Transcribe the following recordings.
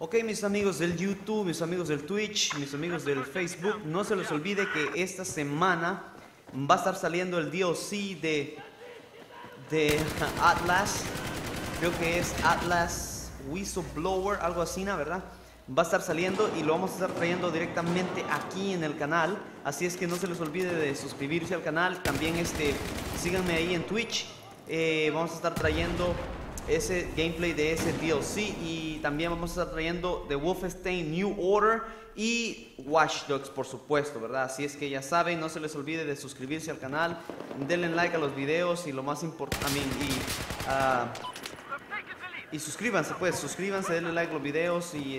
Ok, mis amigos del YouTube, mis amigos del Twitch, mis amigos del Facebook, no se les olvide que esta semana va a estar saliendo el DLC de Atlas. Creo que es Atlas Whistleblower, algo así, ¿no? ¿Verdad? Va a estar saliendo y lo vamos a estar trayendo directamente aquí en el canal. Así es que no se les olvide de suscribirse al canal. También síganme ahí en Twitch. Vamos a estar trayendo ese gameplay de ese DLC y también vamos a estar trayendo The Wolfenstein New Order y Watch Dogs, por supuesto, ¿verdad? Así es que ya saben, no se les olvide de suscribirse al canal, denle like a los videos y lo más importante, y suscríbanse, pues, denle like a los videos y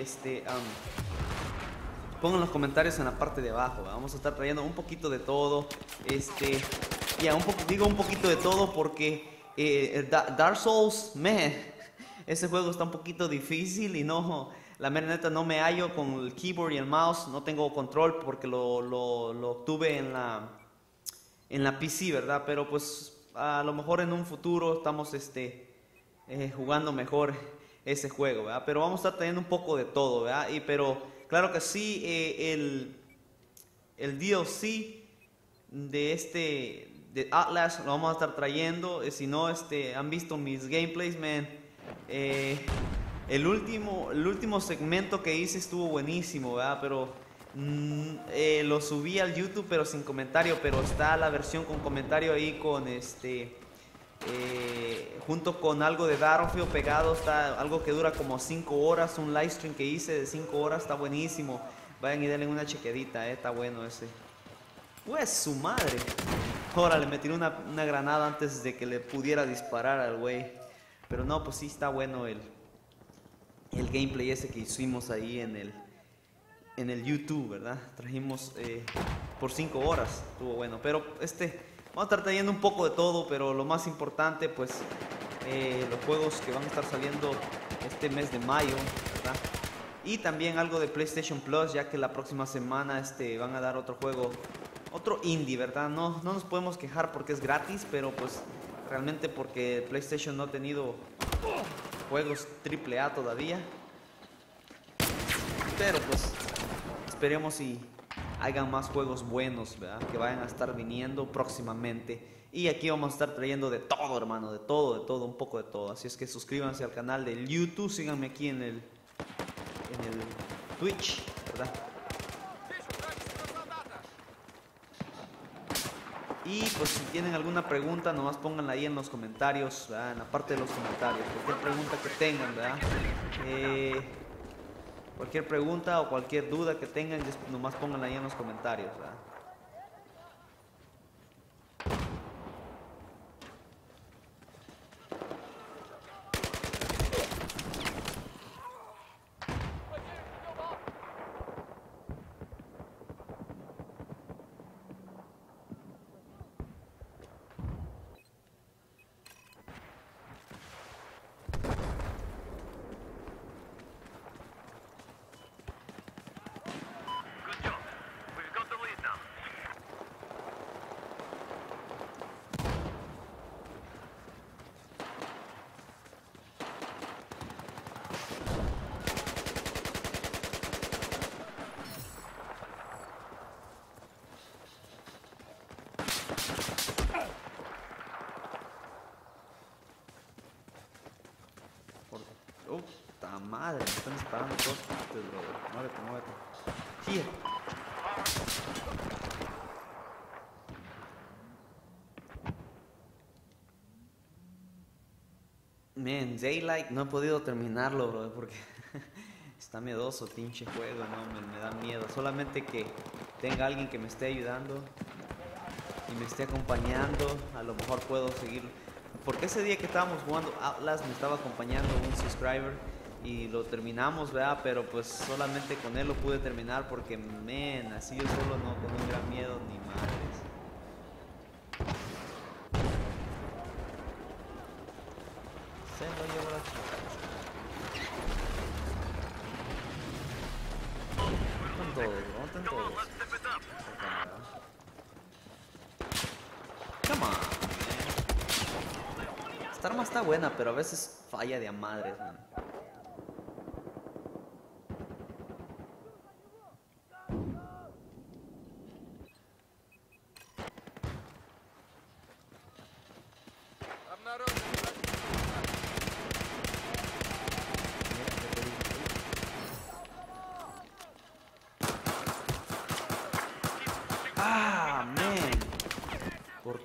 pongan los comentarios en la parte de abajo, ¿verdad? Vamos a estar trayendo un poquito de todo, digo un poquito de todo porque Dark Souls, ese juego está un poquito difícil y no, la mera neta no me hallo con el keyboard y el mouse, no tengo control porque lo obtuve en la PC, ¿verdad? Pero pues a lo mejor en un futuro estamos jugando mejor ese juego, ¿verdad? Pero vamos a estar teniendo un poco de todo, ¿verdad? Pero claro que sí, el DLC de Atlas lo vamos a estar trayendo. Si no han visto mis gameplays, man, el último segmento que hice estuvo buenísimo, ¿verdad? Pero lo subí al YouTube pero sin comentario, pero está la versión con comentario ahí con junto con algo de Battlefield pegado, está algo que dura como 5 horas, un live stream que hice de 5 horas, está buenísimo. Vayan y denle una chequedita, está bueno ese. Pues su madre. Ahora le metí una granada antes de que le pudiera disparar al güey. Pero no, pues sí está bueno el gameplay ese que hicimos ahí en el YouTube, ¿verdad? Trajimos por 5 horas, estuvo bueno. Pero vamos a estar trayendo un poco de todo, pero lo más importante, pues, los juegos que van a estar saliendo este mes de mayo, ¿verdad? Y también algo de PlayStation Plus, ya que la próxima semana van a dar otro juego. Otro indie, ¿verdad? No nos podemos quejar porque es gratis, pero pues realmente porque PlayStation no ha tenido juegos AAA todavía. Pero pues esperemos y hagan más juegos buenos, ¿verdad? Que vayan a estar viniendo próximamente. Y aquí vamos a estar trayendo de todo, hermano, de todo, un poco de todo. Así es que suscríbanse al canal del YouTube, síganme aquí en el Twitch, ¿verdad? Y pues si tienen alguna pregunta, nomás pónganla ahí en los comentarios, ¿verdad? En la parte de los comentarios. Cualquier pregunta que tengan, ¿verdad? Cualquier pregunta o cualquier duda que tengan, nomás pónganla ahí en los comentarios, ¿verdad? ¡Puta madre! Me están disparando todos partes, brother. Muévete. ¡Here! Man, Daylight no he podido terminarlo, brother, porque está miedoso el pinche juego, ¿no? Me da miedo. Solamente que tenga alguien que me esté ayudando y me esté acompañando, a lo mejor puedo seguir. Porque ese día que estábamos jugando Outlast me estaba acompañando un subscriber y lo terminamos, ¿verdad? Pero pues solamente con él lo pude terminar porque, man, así yo solo no, con un gran miedo, ni madres. Se lo llevo la chica. ¿Dónde están todos? Come on. Esta arma está buena, pero a veces falla de a madres, man.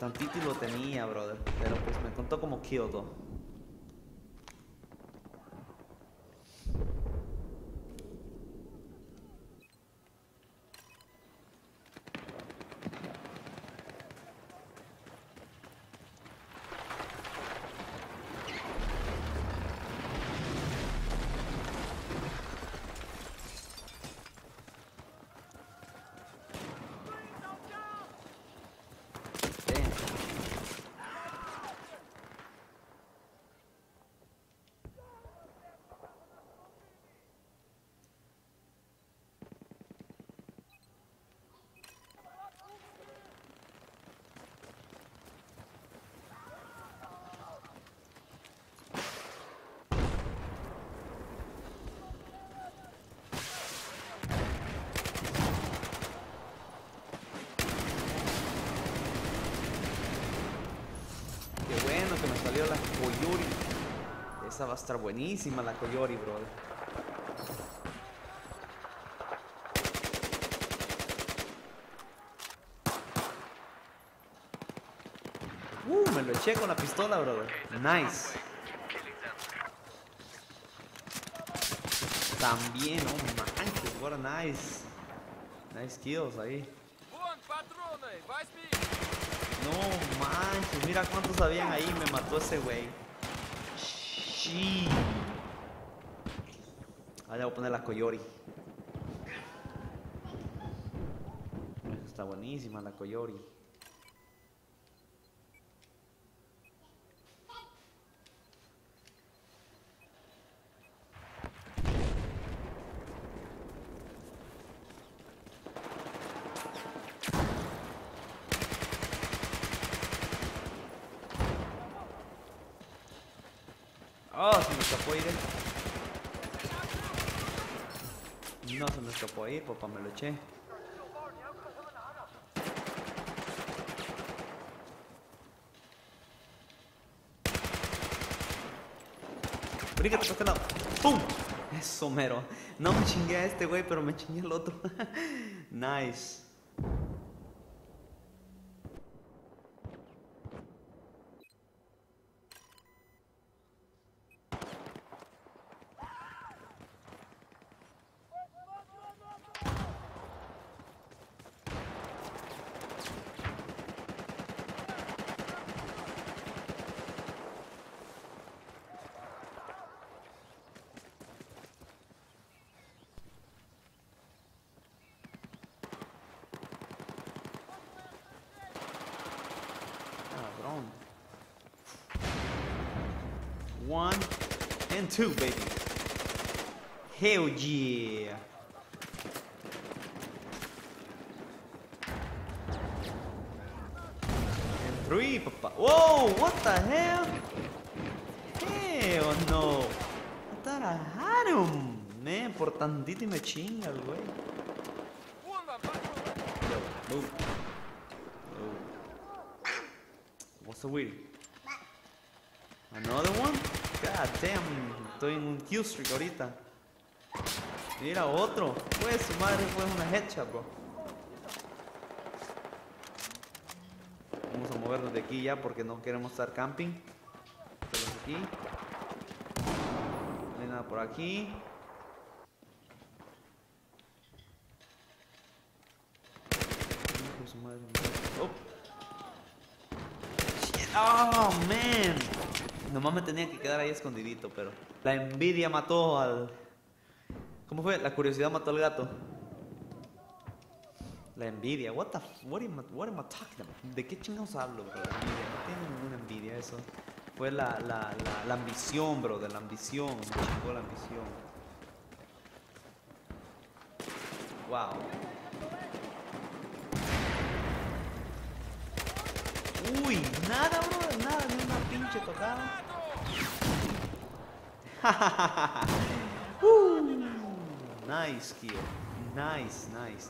tantito y lo tenía, brother. Pero pues me contó como kill, though. Qué bueno que me salió la Koyori. Esa va a estar buenísima, la Koyori, brother. Me lo eché con la pistola, brother. Nice. También, oh manches, what a nice. Nice kills ahí. No manches, mira cuántos habían ahí, me mató ese güey. Sí. Ahora voy a poner la Koyori. Está buenísima la Koyori. Oh, se me escapó ir. No se me escapó ir, papá, me lo eché. Brígate por este lado. ¡Pum! Eso mero. No me chingué a este güey, pero me chingué al otro. Nice. One and two, baby. Hell yeah. And three, papa. Whoa, what the hell? Hell no. I thought I had him. Man, por tantito y me chinga el güey. Yo, move. What's the weird? Another one? God damn, estoy en un kill streak ahorita. Mira, otro. Pues su madre fue una headshot, bro. Vamos a movernos de aquí ya porque no queremos estar camping. Estamos aquí. No hay nada por aquí. Su madre. Oh, man. Nomás me tenía que quedar ahí escondidito, pero la envidia mató al... ¿Cómo fue? La curiosidad mató al gato. La envidia. What am I talking about? ¿De qué chingados hablo, bro? La envidia. No tiene ninguna envidia eso. Fue la ambición, bro. De la ambición. Me chingó la ambición. Wow. Uy, nada, bro, nada, ni una pinche tocada. Nice kill. Nice.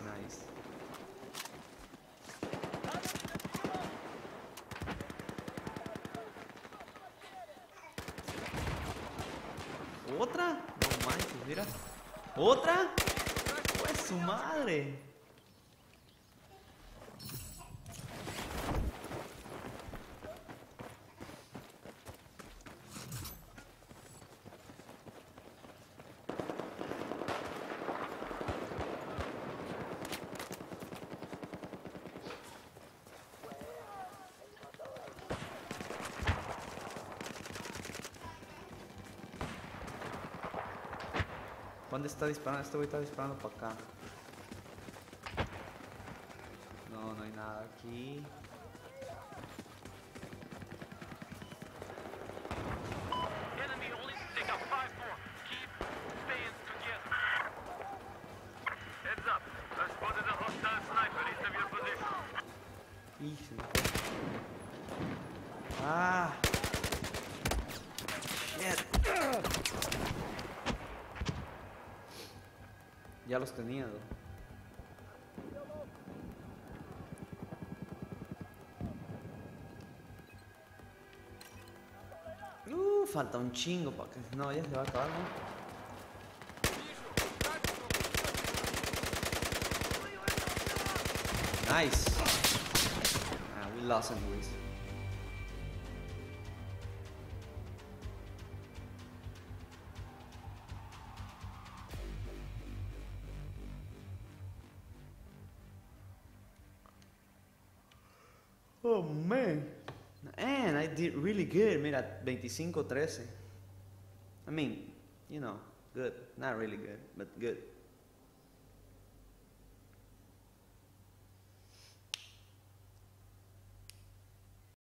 ¿Otra? No manches, mira. ¿Otra? Pues su madre. ¿Dónde está disparando? Este güey está disparando para acá. No, no hay nada aquí. Hijo. Ah. Shit. Ya los tenía, ¿no? Falta un chingo para que... No, ya se va a acabar, ¿no? Nice. Ah, we lost him, Luis. Oh, man. And I did really good. Mira, 25-13. I mean, you know, good. Not really good, but good.